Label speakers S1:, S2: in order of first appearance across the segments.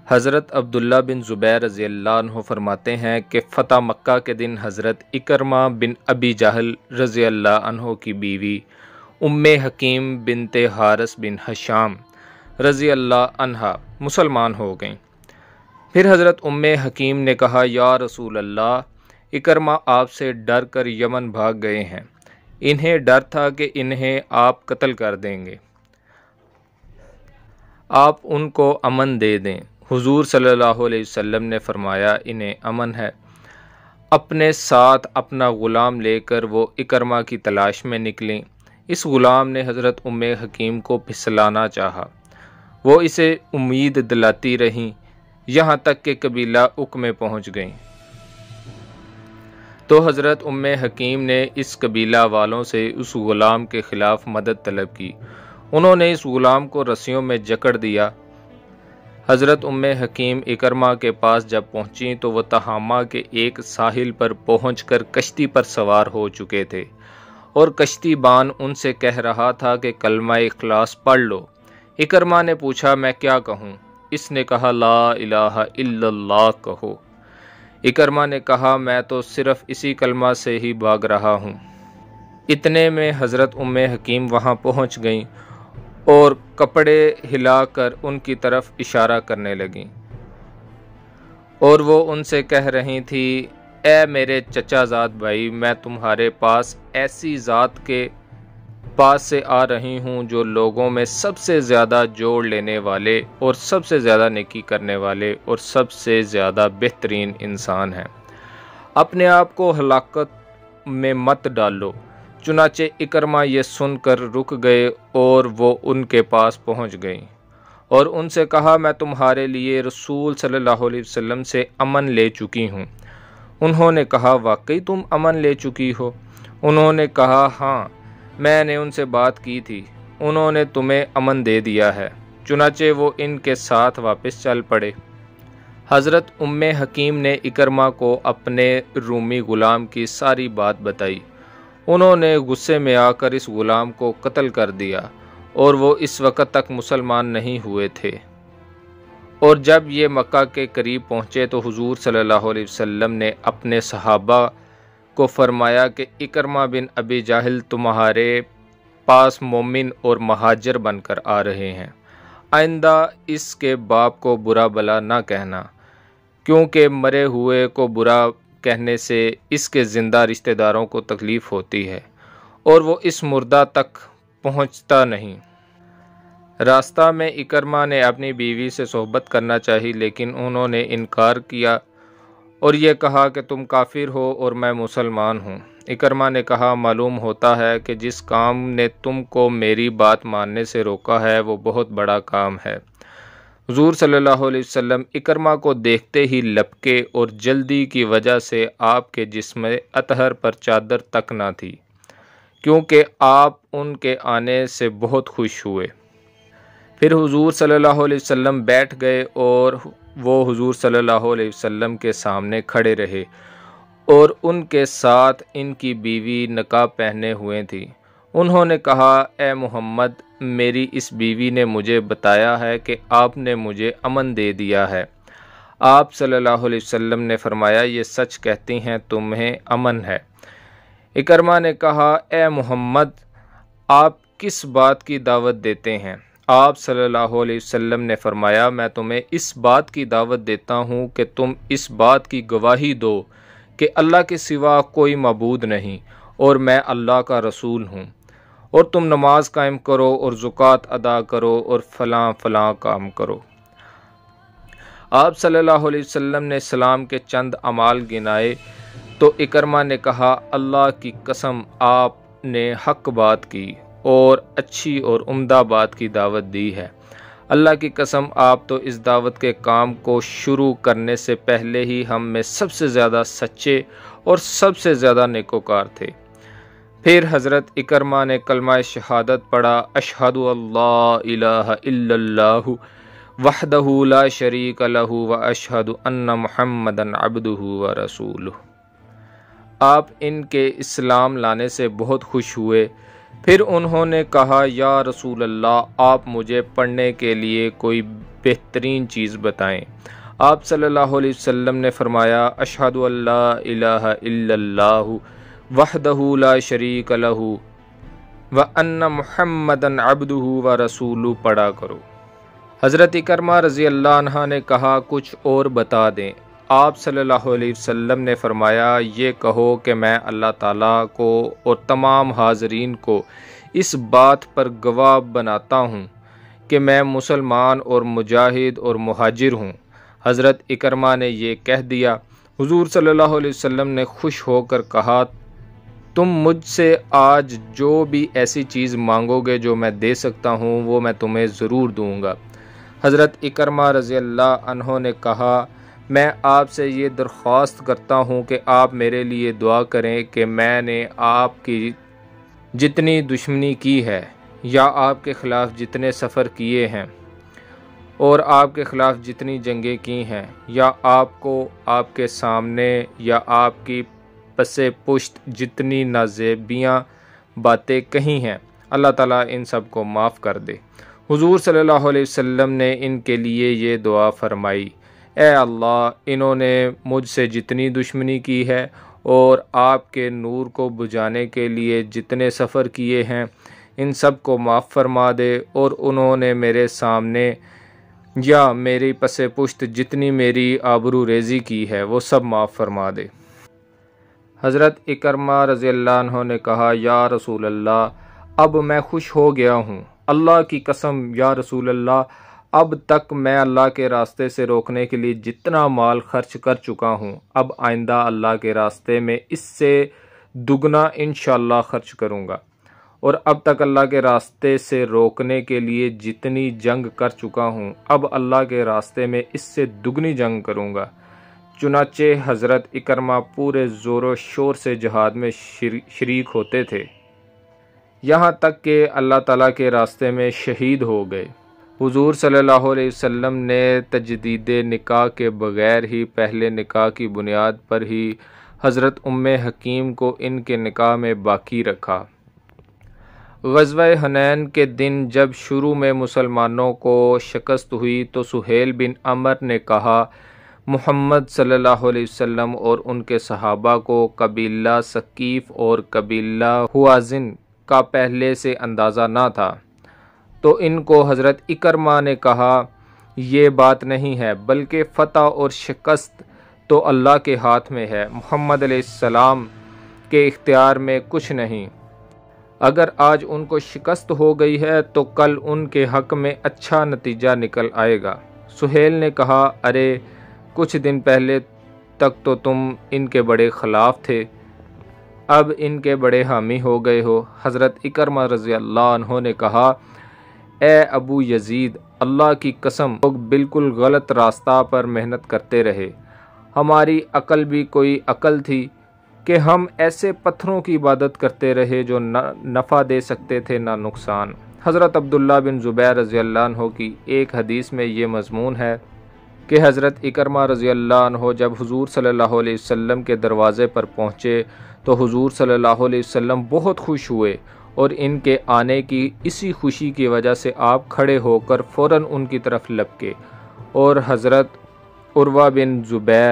S1: حضرت عبداللہ بن زبیر رضی اللہ عنہ فرماتے ہیں کہ فتح مکہ کے دن حضرت اکرمہ بن ابی جہل رضی اللہ عنہ کی بیوی ام حکیم بنت حارث بن ہشام رضی اللہ عنہا مسلمان ہو گئیں۔ پھر حضرت ام حکیم نے کہا، یا رسول اللہ، اکرمہ آپ سے ڈر کر یمن بھاگ گئے ہیں، انہیں ڈر تھا کہ انہیں آپ قتل کر دیں گے، آپ ان کو امن دے دیں۔ حضور صلی اللہ علیہ وسلم نے فرمایا، انہیں امن ہے۔ اپنے ساتھ اپنا غلام لے کر وہ اکرمہ کی تلاش میں نکلیں۔ اس غلام نے حضرت ام حکیم کو پھسلانا چاہا، وہ اسے امید دلاتی رہیں، یہاں تک کہ قبیلہ اک میں پہنچ گئیں۔ تو حضرت ام حکیم نے اس قبیلہ والوں سے اس غلام کے خلاف مدد طلب کی۔ انہوں نے اس غلام کو رسیوں میں جکڑ دیا۔ حضرت ام حکیم اکرمہ کے پاس جب پہنچیں تو وہ تہامہ کے ایک ساحل پر پہنچ کر کشتی پر سوار ہو چکے تھے، اور کشتی بان ان سے کہہ رہا تھا کہ کلمہ اخلاص پڑھ لو۔ اکرمہ نے پوچھا، میں کیا کہوں؟ اس نے کہا، لا الہ الا اللہ کہو۔ اکرمہ نے کہا، میں تو صرف اسی کلمہ سے ہی بھاگ رہا ہوں۔ اتنے میں حضرت ام حکیم وہاں پہنچ گئیں اور کپڑے ہلا کر ان کی طرف اشارہ کرنے لگیں، اور وہ ان سے کہہ رہی تھی، اے میرے چچا زاد بھائی، میں تمہارے پاس ایسی ذات کے پاس سے آ رہی ہوں جو لوگوں میں سب سے زیادہ جوڑ لینے والے اور سب سے زیادہ نیکی کرنے والے اور سب سے زیادہ بہترین انسان ہیں۔ اپنے آپ کو ہلاکت میں مت ڈالو۔ چنانچہ اکرمہ یہ سن کر رک گئے اور وہ ان کے پاس پہنچ گئیں اور ان سے کہا، میں تمہارے لیے رسول صلی اللہ علیہ وسلم سے امن لے چکی ہوں۔ انہوں نے کہا، واقعی تم امن لے چکی ہو؟ انہوں نے کہا، ہاں، میں نے ان سے بات کی تھی، انہوں نے تمہیں امن دے دیا ہے۔ چنانچہ وہ ان کے ساتھ واپس چل پڑے۔ حضرت ام حکیم نے اکرمہ کو اپنے رومی غلام کی ساری بات بتائی۔ انہوں نے غصے میں آ کر اس غلام کو قتل کر دیا، اور وہ اس وقت تک مسلمان نہیں ہوئے تھے۔ اور جب یہ مکہ کے قریب پہنچے تو حضور صلی اللہ علیہ وسلم نے اپنے صحابہ کو فرمایا کہ اکرمہ بن ابی جہل تمہارے پاس مومن اور مہاجر بن کر آ رہے ہیں، آئندہ اس کے باپ کو برا بلا نہ کہنا، کیونکہ مرے ہوئے کو برا کہنے سے اس کے زندہ رشتہ داروں کو تکلیف ہوتی ہے اور وہ اس مردہ تک پہنچتا نہیں۔ راستہ میں اکرمہ نے اپنی بیوی سے صحبت کرنا چاہی، لیکن انہوں نے انکار کیا اور یہ کہا کہ تم کافر ہو اور میں مسلمان ہوں۔ اکرمہ نے کہا، معلوم ہوتا ہے کہ جس کام نے تم کو میری بات ماننے سے روکا ہے وہ بہت بڑا کام ہے۔ حضور صلی اللہ علیہ وسلم اکرمہ کو دیکھتے ہی لپکے اور جلدی کی وجہ سے آپ کے جسم اطہر پر چادر تک نہ تھی، کیونکہ آپ ان کے آنے سے بہت خوش ہوئے۔ پھر حضور صلی اللہ علیہ وسلم بیٹھ گئے اور وہ حضور صلی اللہ علیہ وسلم کے سامنے کھڑے رہے، اور ان کے ساتھ ان کی بیوی نقاب پہنے ہوئے تھی۔ انہوں نے کہا، اے محمد، میری اس بیوی نے مجھے بتایا ہے کہ آپ نے مجھے امن دے دیا ہے۔ آپ صلی اللہ علیہ وسلم نے فرمایا، یہ سچ کہتی ہیں، تمہیں امن ہے۔ اکرمہ نے کہا، اے محمد، آپ کس بات کی دعوت دیتے ہیں؟ آپ صلی اللہ علیہ وسلم نے فرمایا، میں تمہیں اس بات کی دعوت دیتا ہوں کہ تم اس بات کی گواہی دو کہ اللہ کے سوا کوئی معبود نہیں اور میں اللہ کا رسول ہوں، اور تم نماز قائم کرو اور زکوٰۃ ادا کرو اور فلاں فلاں کام کرو۔ آپ صلی اللہ علیہ وسلم نے اسلام کے چند اعمال گنائے تو اکرمہ نے کہا، اللہ کی قسم، آپ نے حق بات کی اور اچھی اور عمدہ بات کی دعوت دی ہے۔ اللہ کی قسم، آپ تو اس دعوت کے کام کو شروع کرنے سے پہلے ہی ہم میں سب سے زیادہ سچے اور سب سے زیادہ نیکوکار تھے۔ پھر حضرت اکرمہ نے کلمہ شہادت پڑھا، اشہد اللہ الہ الا اللہ وحدہ لا شریک لہ واشہد ان محمدا عبدہ ورسولہ۔ آپ ان کے اسلام لانے سے بہت خوش ہوئے۔ پھر انہوں نے کہا، یا رسول اللہ، آپ مجھے پڑھنے کے لیے کوئی بہترین چیز بتائیں۔ آپ صلی اللہ علیہ وسلم نے فرمایا اشہد ان لا الہ الا اللہ وحدہ لا شریک لہ وان محمدًا عبدہ ورسولہ پڑھا کرو۔ حضرت اکرمہ رضی اللہ عنہ نے کہا کچھ اور بتا دیں۔ آپ صلی اللہ علیہ وسلم نے فرمایا یہ کہو کہ میں اللہ تعالیٰ کو اور تمام حاضرین کو اس بات پر گواہ بناتا ہوں کہ میں مسلمان اور مجاہد اور مہاجر ہوں۔ حضرت اکرمہ نے یہ کہہ دیا۔ حضور صلی اللہ علیہ وسلم نے خوش ہو کر کہا تم مجھ سے آج جو بھی ایسی چیز مانگو گے جو میں دے سکتا ہوں وہ میں تمہیں ضرور دوں گا۔ حضرت اکرمہ رضی اللہ عنہ نے کہا میں آپ سے یہ درخواست کرتا ہوں کہ آپ میرے لیے دعا کریں کہ میں نے آپ کی جتنی دشمنی کی ہے یا آپ کے خلاف جتنے سفر کیے ہیں اور آپ کے خلاف جتنی جنگیں کی ہیں یا آپ کو آپ کے سامنے یا آپ کی پس پشت جتنی نازیبیاں باتیں کہی ہیں اللہ تعالیٰ ان سب کو معاف کر دے۔ حضور صلی اللہ علیہ وسلم نے ان کے لیے یہ دعا فرمائی اے اللہ انہوں نے مجھ سے جتنی دشمنی کی ہے اور آپ کے نور کو بجھانے کے لیے جتنے سفر کیے ہیں ان سب کو معاف فرما دے اور انہوں نے میرے سامنے یا میری پس پشت جتنی میری آبرو ریزی کی ہے وہ سب معاف فرما دے۔ حضرت اکرمہ رضی اللہ عنہ نے کہا یا رسول اللہ اب میں خوش ہو گیا ہوں، اللہ کی قسم یا رسول اللہ اب تک میں اللہ کے راستے سے روکنے کے لیے جتنا مال خرچ کر چکا ہوں اب آئندہ اللہ کے راستے میں اس سے دگنا انشاءاللہ خرچ کروں گا، اور اب تک اللہ کے راستے سے روکنے کے لیے جتنی جنگ کر چکا ہوں اب اللہ کے راستے میں اس سے دگنی جنگ کروں گا۔ چنانچہ حضرت اکرمہ پورے زور و شور سے جہاد میں شریک ہوتے تھے یہاں تک کہ اللہ تعالیٰ کے راستے میں شہید ہو گئے۔ حضور صلی اللہ علیہ وسلم نے تجدید نکاح کے بغیر ہی پہلے نکاح کی بنیاد پر ہی حضرت ام حکیم کو ان کے نکاح میں باقی رکھا۔ غزوہ حنین کے دن جب شروع میں مسلمانوں کو شکست ہوئی تو سہیل بن عمر نے کہا محمد صلی اللہ علیہ وسلم اور ان کے صحابہ کو قبیلہ ثقیف اور قبیلہ ہوازن کا پہلے سے اندازہ نہ تھا، تو ان کو حضرت اکرمہ نے کہا یہ بات نہیں ہے بلکہ فتح اور شکست تو اللہ کے ہاتھ میں ہے، محمد علیہ السلام کے اختیار میں کچھ نہیں۔ اگر آج ان کو شکست ہو گئی ہے تو کل ان کے حق میں اچھا نتیجہ نکل آئے گا۔ سہیل نے کہا ارے کچھ دن پہلے تک تو تم ان کے بڑے خلاف تھے، اب ان کے بڑے حامی ہو گئے ہو۔ حضرت اکرمہ رضی اللہ عنہ نے کہا اے ابو یزید اللہ کی قسم لوگ بالکل غلط راستہ پر محنت کرتے رہے، ہماری عقل بھی کوئی عقل تھی کہ ہم ایسے پتھروں کی عبادت کرتے رہے جو نہ نفع دے سکتے تھے نہ نقصان۔ حضرت عبداللہ بن زبیر رضی اللہ عنہ کی ایک حدیث میں یہ مضمون ہے کہ حضرت اکرمہ رضی اللہ عنہ جب حضور صلی اللہ علیہ وسلم کے دروازے پر پہنچے تو حضور صلی اللہ علیہ وسلم بہت خوش ہوئے اور ان کے آنے کی اسی خوشی کی وجہ سے آپ کھڑے ہو کر فوراً ان کی طرف لپکے، اور حضرت عروہ بن زبیر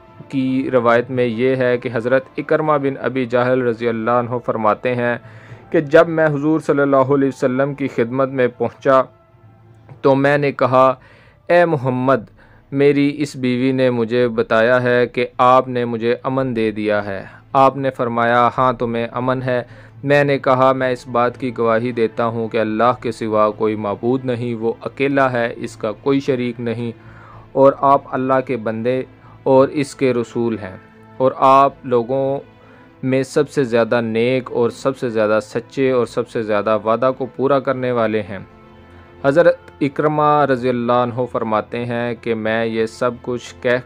S1: کی روایت میں یہ ہے کہ حضرت اکرمہ بن ابی جہل رضی اللہ عنہ فرماتے ہیں کہ جب میں حضور صلی اللہ علیہ وسلم کی خدمت میں پہنچا تو میں نے کہا اے محمد میری اس بیوی نے مجھے بتایا ہے کہ آپ نے مجھے امن دے دیا ہے۔ آپ نے فرمایا ہاں تمہیں امن ہے۔ میں نے کہا میں اس بات کی گواہی دیتا ہوں کہ اللہ کے سوا کوئی معبود نہیں، وہ اکیلا ہے، اس کا کوئی شریک نہیں، اور آپ اللہ کے بندے اور اس کے رسول ہیں، اور آپ لوگوں میں سب سے زیادہ نیک اور سب سے زیادہ سچے اور سب سے زیادہ وعدہ کو پورا کرنے والے ہیں۔ حضرت اکرمہ رضی اللہ عنہ فرماتے ہیں کہ میں یہ سب کچھ کہہ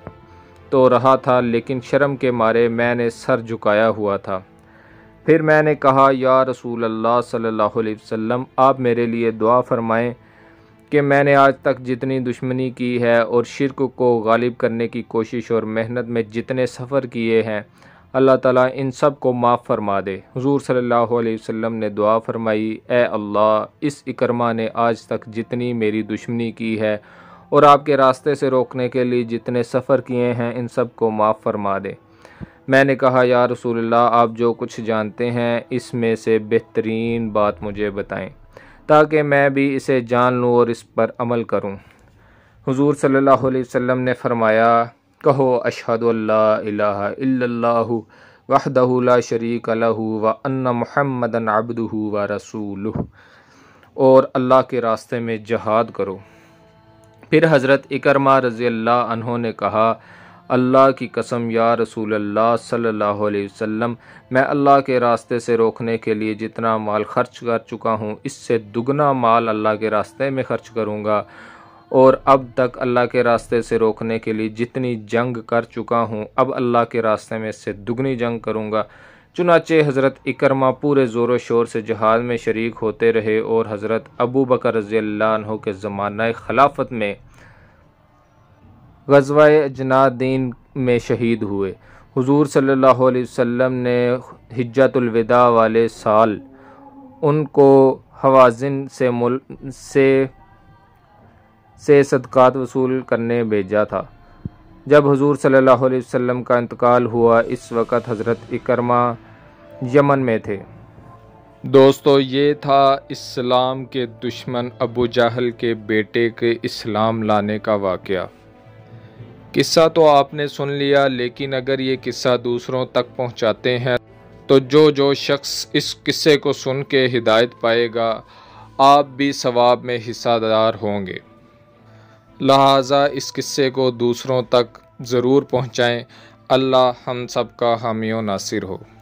S1: تو رہا تھا لیکن شرم کے مارے میں نے سر جھکایا ہوا تھا۔ پھر میں نے کہا یا رسول اللہ صلی اللہ علیہ وسلم آپ میرے لیے دعا فرمائیں کہ میں نے آج تک جتنی دشمنی کی ہے اور شرک کو غالب کرنے کی کوشش اور محنت میں جتنے سفر کیے ہیں اللہ تعالیٰ ان سب کو معاف فرما دے۔ حضور صلی اللہ علیہ وسلم نے دعا فرمائی، اے اللہ اس اکرمہ نے آج تک جتنی میری دشمنی کی ہے اور آپ کے راستے سے روکنے کے لیے جتنے سفر کیے ہیں ان سب کو معاف فرما دے۔ میں نے کہا یا رسول اللہ آپ جو کچھ جانتے ہیں اس میں سے بہترین بات مجھے بتائیں تاکہ میں بھی اسے جان لوں اور اس پر عمل کروں۔ حضور صلی اللہ علیہ وسلم نے فرمایا، کہو اشہد ان لا الہ الا اللہ وحدہ لا شریک لہ وان محمدا عبدہ ورسولہ، اور اللہ کے راستے میں جہاد کرو۔ پھر حضرت اکرمہ رضی اللہ عنہ نے کہا، اللہ کی قسم یا رسول اللہ صلی اللہ علیہ وسلم، میں اللہ کے راستے سے روکنے کے لیے جتنا مال خرچ کر چکا ہوں اس سے دگنا مال اللہ کے راستے میں خرچ کروں گا، اور اب تک اللہ کے راستے سے روکنے کے لیے جتنی جنگ کر چکا ہوں اب اللہ کے راستے میں اس سے دگنی جنگ کروں گا۔ چنانچہ حضرت اکرمہ پورے زور و شور سے جہاد میں شریک ہوتے رہے اور حضرت ابو بکر رضی اللہ عنہ کے زمانہ خلافت میں غزوہ اجنادین میں شہید ہوئے۔ حضور صلی اللہ علیہ وسلم نے حجۃ الوداع والے سال ان کو حوازن سے صدقات وصول کرنے بھیجا تھا۔ جب حضور صلی اللہ علیہ وسلم کا انتقال ہوا اس وقت حضرت اکرمہ یمن میں تھے۔ دوستو، یہ تھا اسلام کے دشمن ابو جہل کے بیٹے کے اسلام لانے کا واقعہ۔ قصہ تو آپ نے سن لیا، لیکن اگر یہ قصہ دوسروں تک پہنچاتے ہیں تو جو شخص اس قصے کو سن کے ہدایت پائے گا آپ بھی ثواب میں حصہ دار ہوں گے۔ لہٰذا اس قصے کو دوسروں تک ضرور پہنچائیں۔ اللہ ہم سب کا حامی و ناصر ہو۔